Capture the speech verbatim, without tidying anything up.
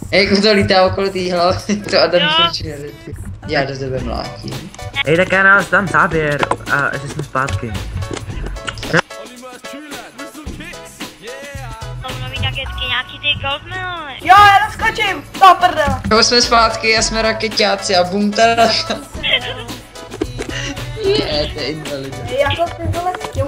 Jak mu to lítá okolo té hlavy, to Adam určitě neví. Já do tebe mlátím. Ej, tak já nás dám záběr a že jsme zpátky. Nějaký ty goldmelony. Jo, já naskočím, to prdele. Jo, jsme zpátky a jsme raketáci a bum tada. Je, to je invalidní. Jako ty vole,